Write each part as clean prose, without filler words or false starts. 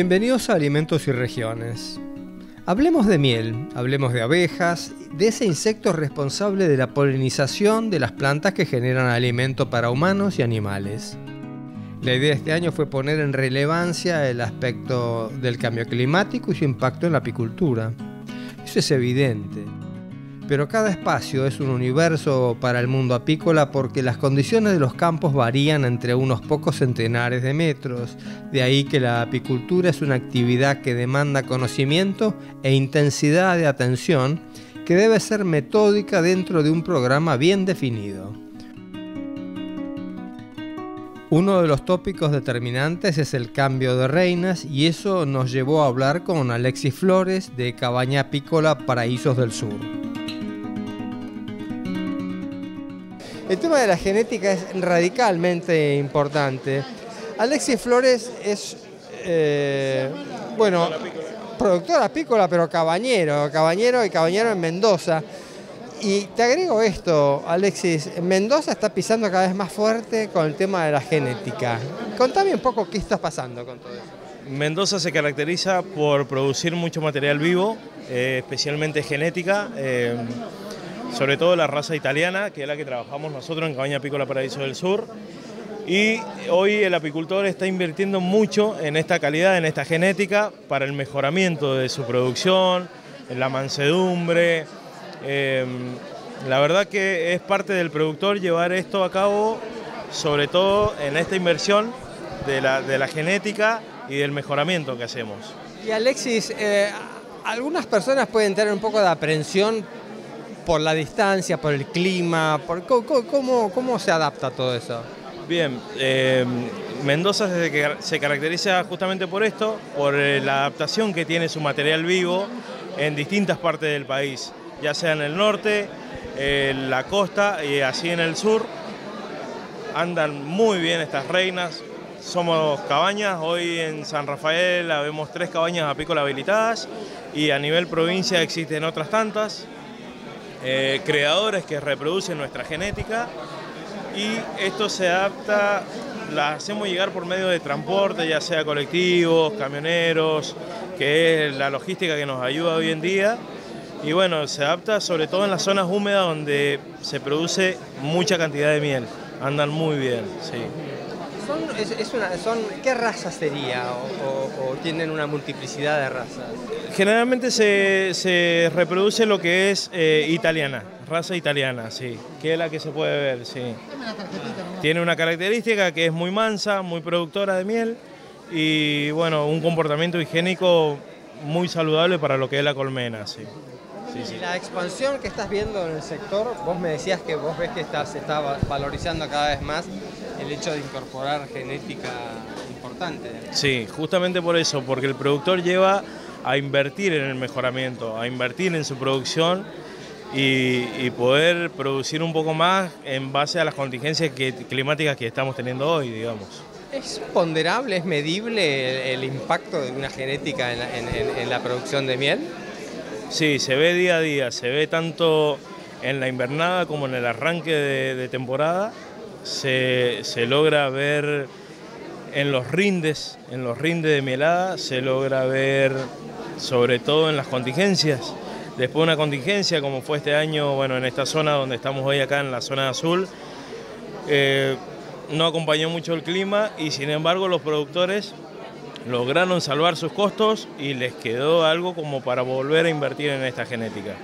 Bienvenidos a Alimentos y Regiones. Hablemos de miel, hablemos de abejas, de ese insecto responsable de la polinización de las plantas que generan alimento para humanos y animales. La idea de este año fue poner en relevancia el aspecto del cambio climático y su impacto en la apicultura. Eso es evidente. Pero cada espacio es un universo para el mundo apícola porque las condiciones de los campos varían entre unos pocos centenares de metros. De ahí que la apicultura es una actividad que demanda conocimiento e intensidad de atención que debe ser metódica dentro de un programa bien definido. Uno de los tópicos determinantes es el cambio de reinas y eso nos llevó a hablar con Alexis Flores de Cabaña Apícola Paraísos del Sur. El tema de la genética es radicalmente importante. Alexis Flores es, productor apícola, pero cabañero en Mendoza. Y te agrego esto, Alexis, Mendoza está pisando cada vez más fuerte con el tema de la genética. Contame un poco qué está pasando con todo eso. Mendoza se caracteriza por producir mucho material vivo, especialmente genética. Sobre todo la raza italiana, que es la que trabajamos nosotros en Cabaña Apícola Paraísos del Sur. Y hoy el apicultor está invirtiendo mucho en esta calidad, en esta genética, para el mejoramiento de su producción, en la mansedumbre. La verdad que es parte del productor llevar esto a cabo, sobre todo en esta inversión de la genética y del mejoramiento que hacemos. Y Alexis, algunas personas pueden tener un poco de aprensión por la distancia, por el clima, ¿cómo se adapta todo eso? Bien, Mendoza se caracteriza justamente por esto, por la adaptación que tiene su material vivo en distintas partes del país, ya sea en el norte, la costa y así en el sur. Andan muy bien estas reinas. Somos cabañas, hoy en San Rafael habemos 3 cabañas apícolas habilitadas y a nivel provincia existen otras tantas. Creadores que reproducen nuestra genética y esto se adapta, la hacemos llegar por medio de transporte, ya sea colectivos, camioneros, que es la logística que nos ayuda hoy en día. Y bueno, se adapta sobre todo en las zonas húmedas donde se produce mucha cantidad de miel. Andan muy bien, sí. ¿Qué raza sería o tienen una multiplicidad de razas? Generalmente se reproduce lo que es italiana, raza italiana, sí, que es la que se puede ver, sí. Tiene una característica que es muy mansa, muy productora de miel y bueno, un comportamiento higiénico muy saludable para lo que es la colmena, sí. Sí. La expansión que estás viendo en el sector, vos me decías que vos ves que se está valorizando cada vez más el hecho de incorporar genética importante. Sí, justamente por eso, porque el productor lleva a invertir en el mejoramiento, a invertir en su producción y poder producir un poco más en base a las contingencias climáticas que estamos teniendo hoy, digamos. ¿Es ponderable, es medible el impacto de una genética en la producción de miel? Sí, se ve día a día, se ve tanto en la invernada como en el arranque de temporada. Se logra ver en los rindes de mielada, se logra ver sobre todo en las contingencias. Después de una contingencia como fue este año, bueno, en esta zona donde estamos hoy acá en la zona azul, no acompañó mucho el clima y sin embargo los productores lograron salvar sus costos y les quedó algo como para volver a invertir en esta genética.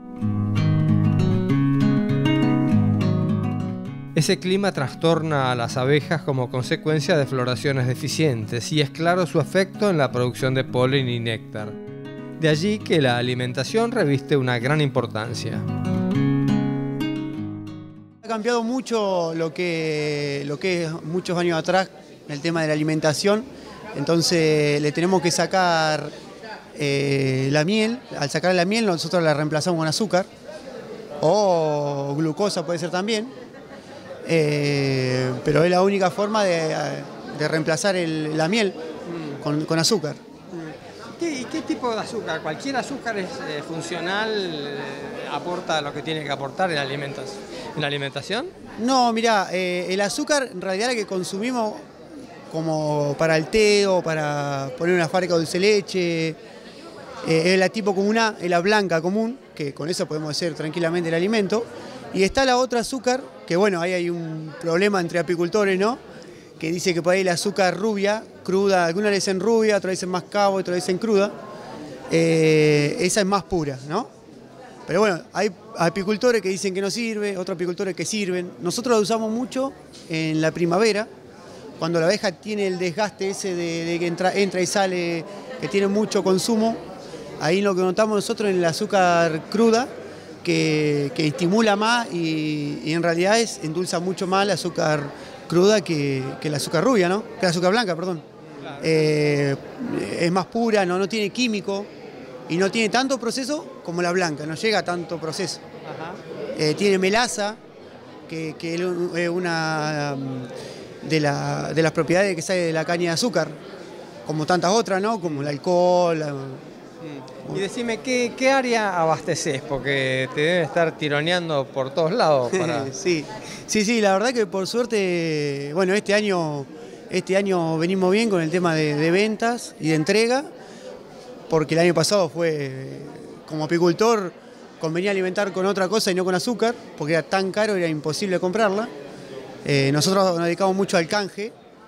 Ese clima trastorna a las abejas como consecuencia de floraciones deficientes y es claro su efecto en la producción de polen y néctar. De allí que la alimentación reviste una gran importancia. Ha cambiado mucho lo que es muchos años atrás el tema de la alimentación. Entonces le tenemos que sacar la miel. Al sacar la miel nosotros la reemplazamos con azúcar o glucosa puede ser también, pero es la única forma de reemplazar la miel con azúcar. ¿Qué tipo de azúcar? ¿Cualquier azúcar es funcional, aporta lo que tiene que aportar en la alimentación? No, mirá, el azúcar en realidad la que consumimos como para el té o para poner una fábrica de dulce de leche. Es la tipo común A, es la blanca común, que con eso podemos hacer tranquilamente el alimento. Y está la otra azúcar, que bueno, ahí hay un problema entre apicultores, ¿no? Que dice que por ahí la azúcar rubia, cruda, algunas le dicen rubia, otras dicen mascabo, otras dicen cruda. Esa es más pura, ¿no? Pero bueno, hay apicultores que dicen que no sirve, otros apicultores que sirven. Nosotros la usamos mucho en la primavera, cuando la abeja tiene el desgaste ese de que entra y sale, que tiene mucho consumo. Ahí lo que notamos nosotros en el azúcar cruda, que estimula más y en realidad endulza mucho más el azúcar cruda que el azúcar rubia, ¿no? Que el azúcar blanca, perdón. Claro. Es más pura, no tiene químico y no tiene tanto proceso como la blanca, no llega a tanto proceso. Ajá. Tiene melaza, que es una de las propiedades que sale de la caña de azúcar, como tantas otras, ¿no? Como el alcohol. Y decime, ¿qué área abasteces? Porque te deben estar tironeando por todos lados. Sí, la verdad que por suerte, bueno, este año venimos bien con el tema de ventas y de entrega, porque el año pasado fue, como apicultor, convenía alimentar con otra cosa y no con azúcar, porque era tan caro, era imposible comprarla. Nosotros nos dedicamos mucho al canje,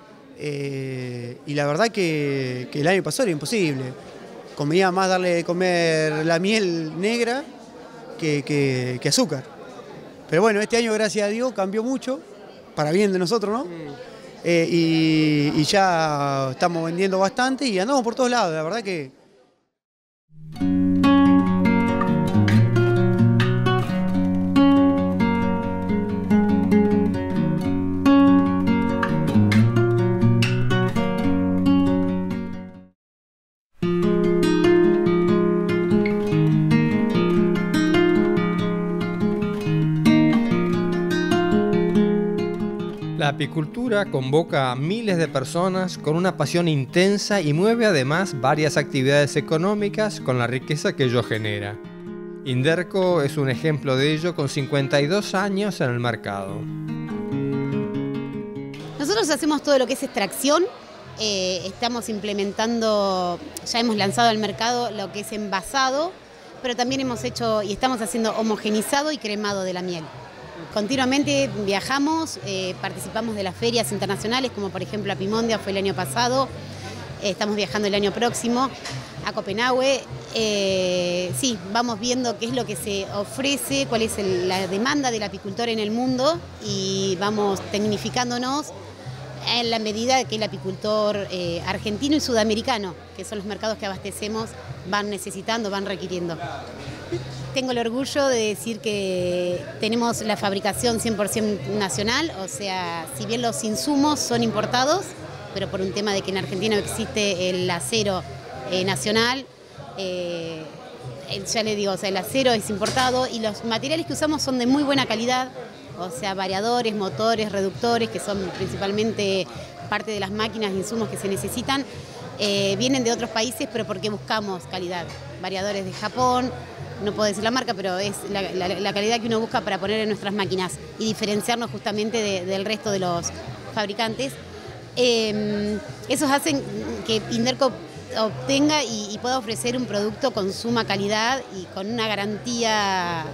y la verdad que el año pasado era imposible. Convenía más darle de comer la miel negra que azúcar. Pero bueno, este año, gracias a Dios, cambió mucho, para bien de nosotros, ¿no? Y ya estamos vendiendo bastante y andamos por todos lados, la verdad que... La apicultura convoca a miles de personas con una pasión intensa y mueve además varias actividades económicas con la riqueza que ello genera. Inderco es un ejemplo de ello con 52 años en el mercado. Nosotros hacemos todo lo que es extracción, estamos implementando, ya hemos lanzado al mercado lo que es envasado, pero también hemos hecho y estamos haciendo homogenizado y cremado de la miel. Continuamente viajamos, participamos de las ferias internacionales, como por ejemplo Apimondia fue el año pasado, estamos viajando el año próximo a Copenhague. Sí, vamos viendo qué es lo que se ofrece, cuál es la demanda del apicultor en el mundo y vamos tecnificándonos en la medida que el apicultor argentino y sudamericano, que son los mercados que abastecemos, van necesitando, van requiriendo. Tengo el orgullo de decir que tenemos la fabricación 100% nacional, o sea, si bien los insumos son importados, pero por un tema de que en Argentina existe el acero nacional, ya le digo, o sea, el acero es importado y los materiales que usamos son de muy buena calidad, o sea, variadores, motores, reductores, que son principalmente parte de las máquinas e insumos que se necesitan, vienen de otros países, pero porque buscamos calidad. Variadores de Japón, no puedo decir la marca, pero es la calidad que uno busca para poner en nuestras máquinas y diferenciarnos justamente del resto de los fabricantes. Esos hacen que Inderco obtenga y pueda ofrecer un producto con suma calidad y con una garantía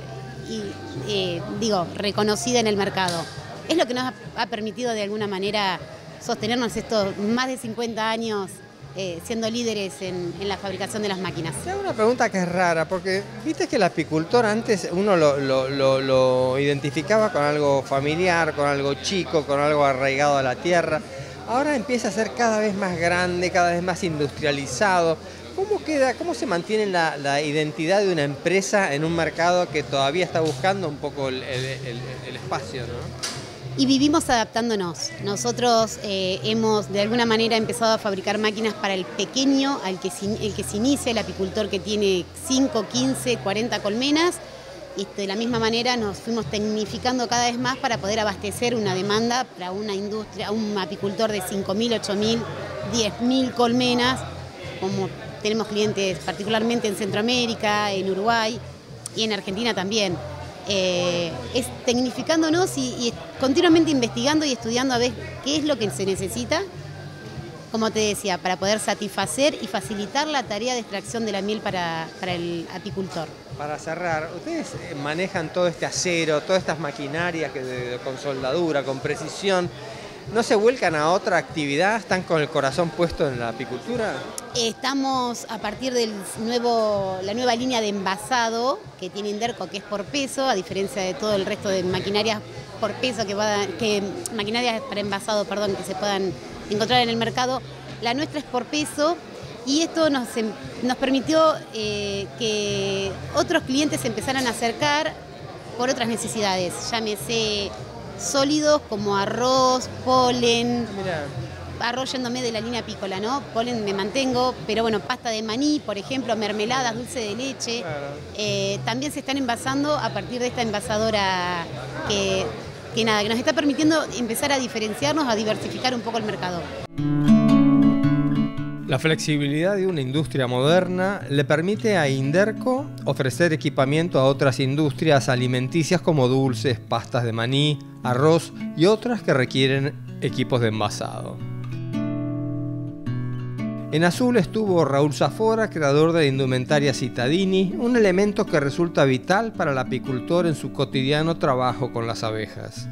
reconocida en el mercado. Es lo que nos ha permitido de alguna manera sostenernos estos más de 50 años siendo líderes en la fabricación de las máquinas. Te hago una pregunta que es rara, porque viste que el apicultor antes uno lo identificaba con algo familiar, con algo chico, con algo arraigado a la tierra. Ahora empieza a ser cada vez más grande, cada vez más industrializado. ¿Cómo se mantiene la identidad de una empresa en un mercado que todavía está buscando un poco el espacio, ¿no? Y vivimos adaptándonos. Nosotros hemos de alguna manera empezado a fabricar máquinas para el pequeño, el que se inicia, el apicultor que tiene 5, 15, 40 colmenas. Y de la misma manera nos fuimos tecnificando cada vez más para poder abastecer una demanda para una industria, un apicultor de 5.000, 8.000, 10.000 colmenas, como tenemos clientes particularmente en Centroamérica, en Uruguay y en Argentina también. Es tecnificándonos y continuamente investigando y estudiando a ver qué es lo que se necesita como te decía, para poder satisfacer y facilitar la tarea de extracción de la miel para el apicultor. Para cerrar, ustedes manejan todo este acero, todas estas maquinarias con soldadura, con precisión. ¿No se vuelcan a otra actividad? ¿Están con el corazón puesto en la apicultura? Estamos a partir de la nueva línea de envasado que tiene Inderco, que es por peso, a diferencia de todo el resto de maquinarias por peso maquinarias para envasado, perdón, que se puedan encontrar en el mercado. La nuestra es por peso y esto nos permitió que otros clientes se empezaran a acercar por otras necesidades, llámese sólidos como arroz, polen. Mirá. Arroz yéndome de la línea apícola, ¿no? Polen me mantengo, pero bueno, pasta de maní, por ejemplo, mermeladas, dulce de leche. Claro. También se están envasando a partir de esta envasadora que nos está permitiendo empezar a diferenciarnos, a diversificar un poco el mercado. La flexibilidad de una industria moderna le permite a Inderco ofrecer equipamiento a otras industrias alimenticias como dulces, pastas de maní, arroz y otras que requieren equipos de envasado. En azul estuvo Raúl Zafora, creador de la indumentaria Cittadini, un elemento que resulta vital para el apicultor en su cotidiano trabajo con las abejas.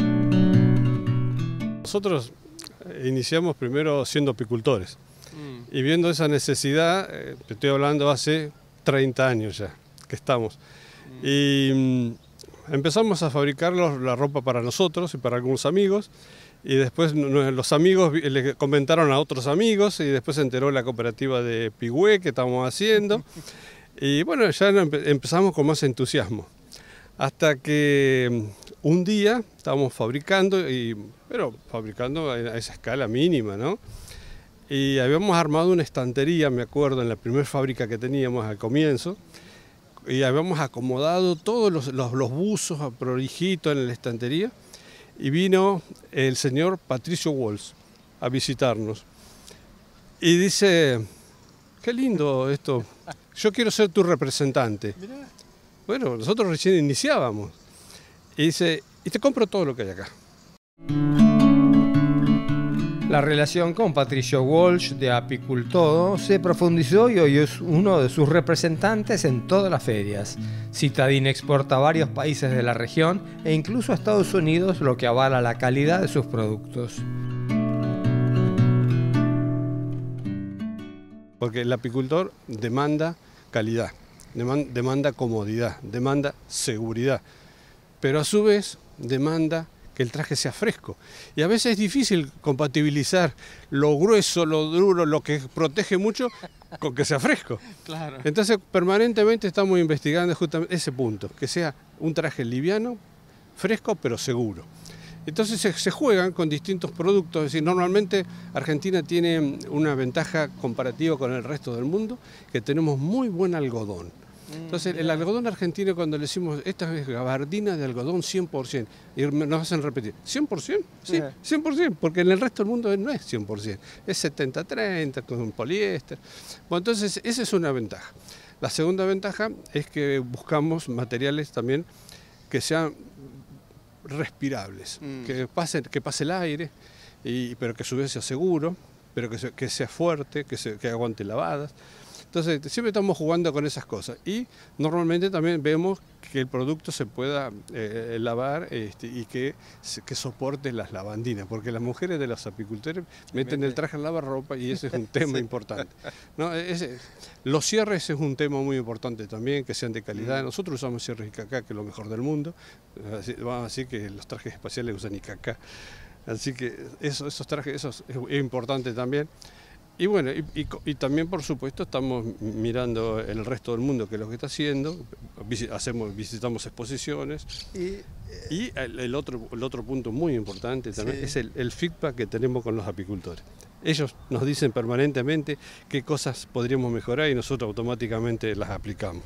Nosotros iniciamos primero siendo apicultores. Y viendo esa necesidad, te estoy hablando hace 30 años ya que estamos. Y empezamos a fabricar la ropa para nosotros y para algunos amigos. Y después los amigos le comentaron a otros amigos y después se enteró la cooperativa de Pigüé que estamos haciendo. Y bueno, ya empezamos con más entusiasmo. Hasta que un día estábamos fabricando, pero fabricando a esa escala mínima, ¿no? Y habíamos armado una estantería, me acuerdo, en la primera fábrica que teníamos al comienzo, y habíamos acomodado todos los buzos prolijitos en la estantería, y vino el señor Patricio Walsh a visitarnos. Y dice, qué lindo esto, yo quiero ser tu representante. Bueno, nosotros recién iniciábamos. Y dice, y te compro todo lo que hay acá. La relación con Patricio Walsh de Apicultodo se profundizó y hoy es uno de sus representantes en todas las ferias. Cittadini exporta a varios países de la región e incluso a Estados Unidos, lo que avala la calidad de sus productos. Porque el apicultor demanda calidad, demanda comodidad, demanda seguridad, pero a su vez demanda que el traje sea fresco. Y a veces es difícil compatibilizar lo grueso, lo duro, lo que protege mucho, con que sea fresco. Claro. Entonces, permanentemente estamos investigando justamente ese punto, que sea un traje liviano, fresco, pero seguro. Entonces se juegan con distintos productos, es decir, normalmente Argentina tiene una ventaja comparativa con el resto del mundo, que tenemos muy buen algodón. Entonces, el algodón argentino, cuando le decimos, esta es gabardina de algodón 100%, y nos hacen repetir, ¿100%? Sí, 100%, porque en el resto del mundo no es 100%, es 70-30 con poliéster. Bueno, entonces, esa es una ventaja. La segunda ventaja es que buscamos materiales también que sean respirables, que pase el aire, pero que a su vez sea seguro, pero que sea fuerte, que aguante lavadas. Entonces, siempre estamos jugando con esas cosas y normalmente también vemos que el producto se pueda lavar y que soporte las lavandinas, porque las mujeres de los apicultores meten el traje en lavarropa y ese es un tema importante, ¿no? Los cierres es un tema muy importante también, que sean de calidad. Nosotros usamos cierres IKK, que es lo mejor del mundo, vamos a decir que los trajes espaciales usan IKK, así que esos trajes, eso es importante también. Y bueno, y también por supuesto estamos mirando el resto del mundo, que es lo que está haciendo, visitamos exposiciones y el otro punto muy importante también es el feedback que tenemos con los apicultores. Ellos nos dicen permanentemente qué cosas podríamos mejorar y nosotros automáticamente las aplicamos.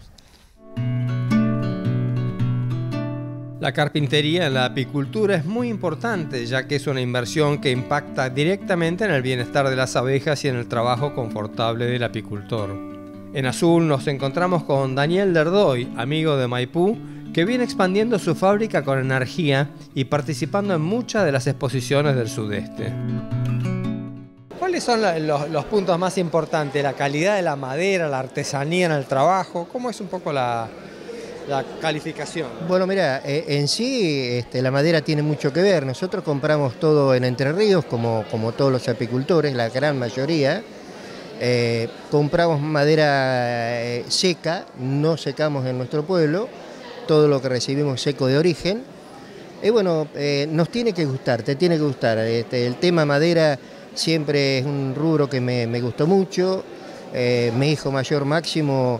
La carpintería en la apicultura es muy importante, ya que es una inversión que impacta directamente en el bienestar de las abejas y en el trabajo confortable del apicultor. En azul nos encontramos con Daniel Lerdoy, amigo de Maipú, que viene expandiendo su fábrica con energía y participando en muchas de las exposiciones del sudeste. ¿Cuál ¿Cuáles son los puntos más importantes? ¿La calidad de la madera, la artesanía en el trabajo? ¿Cómo es un poco la calificación? Bueno, mira, en sí la madera tiene mucho que ver. Nosotros compramos todo en Entre Ríos, como todos los apicultores, la gran mayoría. Compramos madera seca, no secamos en nuestro pueblo, todo lo que recibimos seco de origen. Y bueno, nos tiene que gustar, te tiene que gustar. El tema madera siempre es un rubro que me gustó mucho. Mi hijo mayor Máximo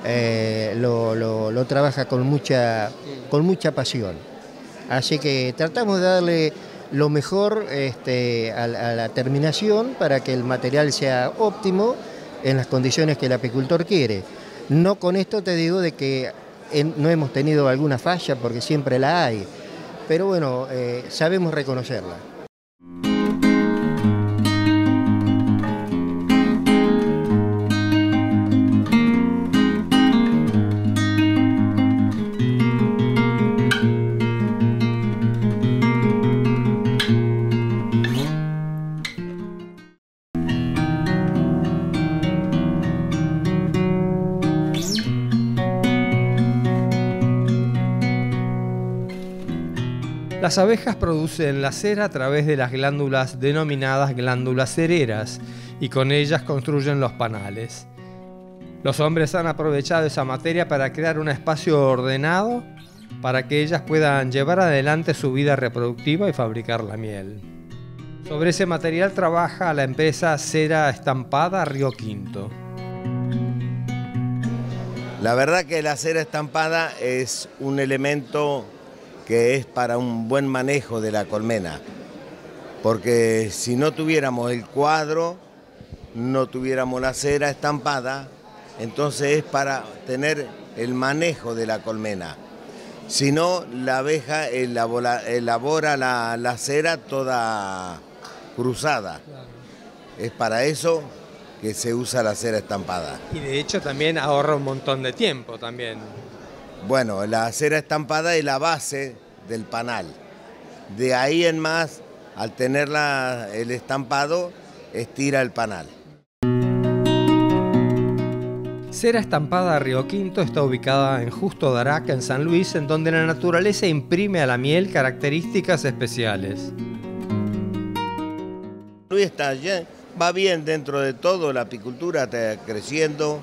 lo trabaja con mucha pasión. Así que tratamos de darle lo mejor a la terminación para que el material sea óptimo en las condiciones que el apicultor quiere. No con esto te digo de que no hemos tenido alguna falla, porque siempre la hay, pero bueno, sabemos reconocerla. Las abejas producen la cera a través de las glándulas denominadas glándulas cereras y con ellas construyen los panales. Los hombres han aprovechado esa materia para crear un espacio ordenado para que ellas puedan llevar adelante su vida reproductiva y fabricar la miel. Sobre ese material trabaja la empresa Cera Estampada Río Quinto. La verdad que la cera estampada es un elemento que es para un buen manejo de la colmena, porque si no tuviéramos el cuadro, no tuviéramos la cera estampada, entonces es para tener el manejo de la colmena. Si no, la abeja elabora la cera toda cruzada. Es para eso que se usa la cera estampada. Y de hecho también ahorra un montón de tiempo también. Bueno, la cera estampada es la base del panal. De ahí en más, al tener el estampado, estira el panal. Cera Estampada Río Quinto está ubicada en Justo Daraca, en San Luis, en donde la naturaleza imprime a la miel características especiales. Luis está allá, va bien dentro de todo, la apicultura está creciendo.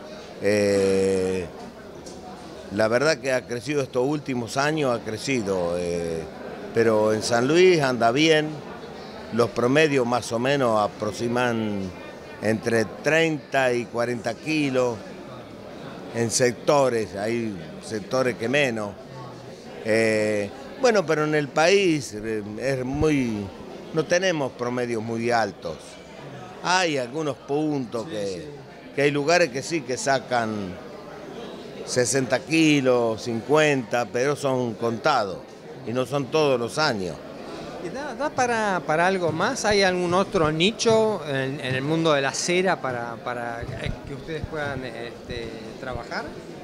La verdad que ha crecido estos últimos años, ha crecido, pero en San Luis anda bien, los promedios más o menos aproximan entre 30 y 40 kilos en sectores, hay sectores que menos. Bueno, pero en el país no tenemos promedios muy altos. Hay algunos puntos que hay lugares que sí que sacan 60 kilos, 50, pero son contados y no son todos los años. ¿Y da para algo más? ¿Hay algún otro nicho en el mundo de la cera para que ustedes puedan trabajar?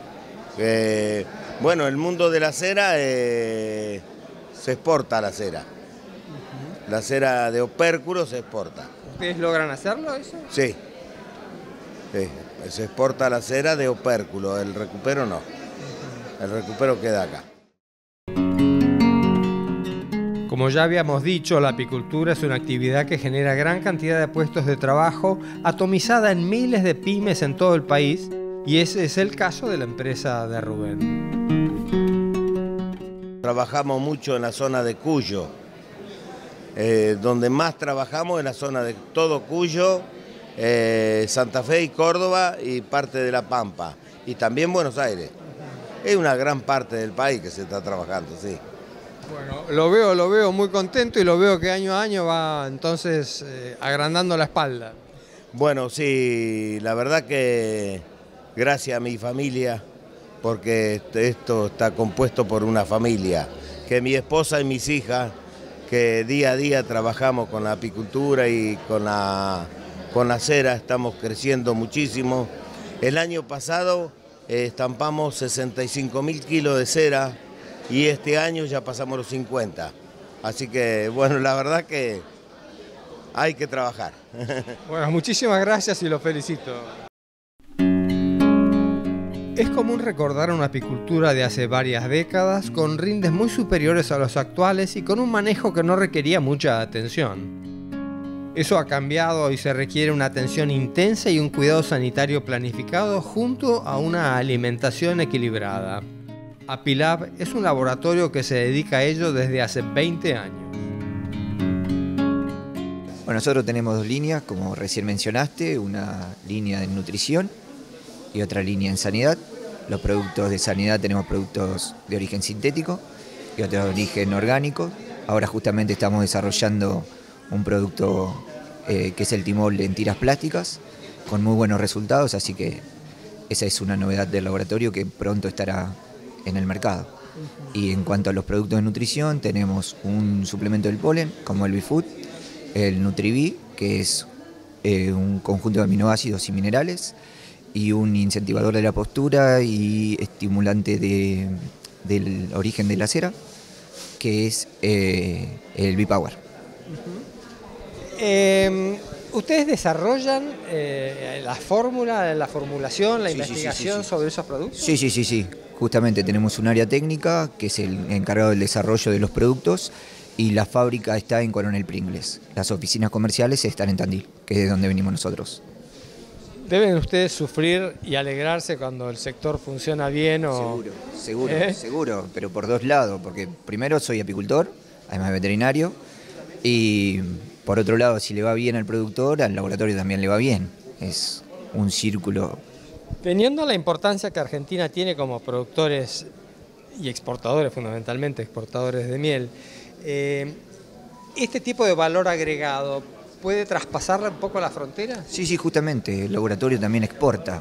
Bueno, el mundo de la cera se exporta la cera. La cera de opérculo se exporta. ¿Ustedes logran hacerlo eso? Sí. Sí. Se exporta la cera de opérculo, el recupero no. El recupero queda acá. Como ya habíamos dicho, la apicultura es una actividad que genera gran cantidad de puestos de trabajo, atomizada en miles de pymes en todo el país, y ese es el caso de la empresa de Rubén. Trabajamos mucho en la zona de Cuyo. Donde más trabajamos en la zona de todo Cuyo, Santa Fe y Córdoba y parte de La Pampa. Y también Buenos Aires. Es una gran parte del país que se está trabajando, sí. Bueno, lo veo muy contento y lo veo que año a año va entonces agrandando la espalda. Bueno, sí, la verdad que gracias a mi familia, porque esto está compuesto por una familia, que mi esposa y mis hijas, que día a día trabajamos con la apicultura y con la cera, estamos creciendo muchísimo. El año pasado estampamos 65.000 kilos de cera y este año ya pasamos los 50. Así que, bueno, la verdad que hay que trabajar. Bueno, muchísimas gracias y los felicito. Es común recordar una apicultura de hace varias décadas con rindes muy superiores a los actuales y con un manejo que no requería mucha atención. Eso ha cambiado y se requiere una atención intensa y un cuidado sanitario planificado junto a una alimentación equilibrada. Apilab es un laboratorio que se dedica a ello desde hace 20 años. Bueno, nosotros tenemos dos líneas, como recién mencionaste, una línea de nutrición y otra línea en sanidad. Los productos de sanidad tenemos productos de origen sintético y otros de origen orgánico. Ahora justamente estamos desarrollando un producto que es el timol en tiras plásticas, con muy buenos resultados, así que esa es una novedad del laboratorio que pronto estará en el mercado. Y en cuanto a los productos de nutrición, tenemos un suplemento del polen, como el Bifood, el Nutriví, que es un conjunto de aminoácidos y minerales, y un incentivador de la postura y estimulante del origen de la cera, que es el B-Power. ¿Ustedes desarrollan la fórmula, la formulación, la investigación sobre esos productos? Sí. Justamente tenemos un área técnica que es el encargado del desarrollo de los productos y la fábrica está en Coronel Pringles. Las oficinas comerciales están en Tandil, que es de donde venimos nosotros. ¿Deben ustedes sufrir y alegrarse cuando el sector funciona bien? O... Seguro, pero por dos lados, porque primero soy apicultor, además de veterinario, y por otro lado, si le va bien al productor, al laboratorio también le va bien. Es un círculo. Teniendo la importancia que Argentina tiene como productores y exportadores, fundamentalmente exportadores de miel, ¿este tipo de valor agregado puede traspasar un poco la frontera? Sí, justamente. El laboratorio también exporta.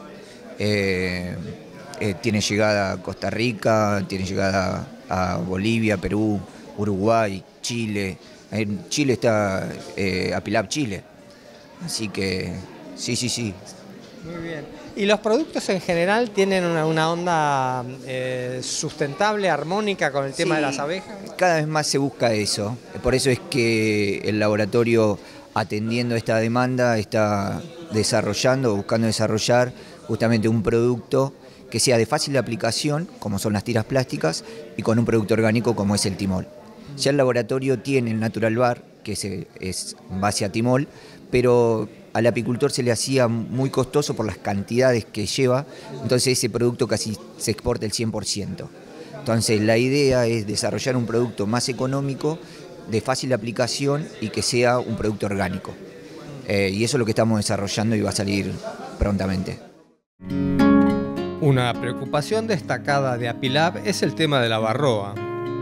Tiene llegada a Costa Rica, tiene llegada a Bolivia, Perú, Uruguay, Chile. En Chile está Apilab Chile. Así que sí. Muy bien. ¿Y los productos en general tienen una onda sustentable, armónica con el tema de las abejas? Cada vez más se busca eso. Por eso es que el laboratorio, atendiendo esta demanda, está buscando desarrollar justamente un producto que sea de fácil aplicación, como son las tiras plásticas, y con un producto orgánico como es el timol. Ya el laboratorio tiene el Natural Bar, que es en base a timol, pero al apicultor se le hacía muy costoso por las cantidades que lleva, entonces ese producto casi se exporta el 100%. Entonces la idea es desarrollar un producto más económico, de fácil aplicación y que sea un producto orgánico. Y eso es lo que estamos desarrollando y va a salir prontamente. Una preocupación destacada de Apilab es el tema de la varroa.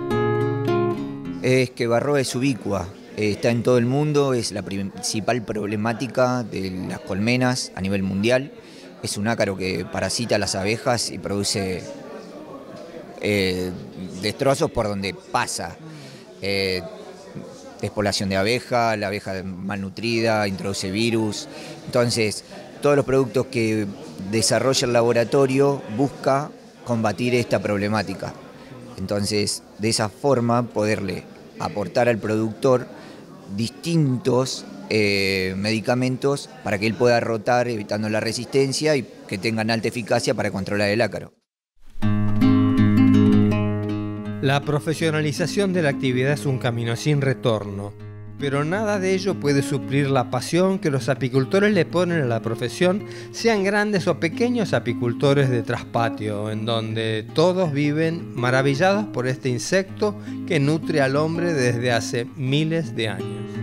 Es que varroa es ubicua, está en todo el mundo, es la principal problemática de las colmenas a nivel mundial. Es un ácaro que parasita a las abejas y produce destrozos por donde pasa. Despoblación de abeja, la abeja malnutrida, introduce virus. Entonces, todos los productos que desarrolla el laboratorio busca combatir esta problemática. Entonces, de esa forma, poderle aportar al productor distintos medicamentos para que él pueda rotar evitando la resistencia y que tengan alta eficacia para controlar el ácaro. La profesionalización de la actividad es un camino sin retorno, pero nada de ello puede suplir la pasión que los apicultores le ponen a la profesión, sean grandes o pequeños apicultores de traspatio, en donde todos viven maravillados por este insecto que nutre al hombre desde hace miles de años.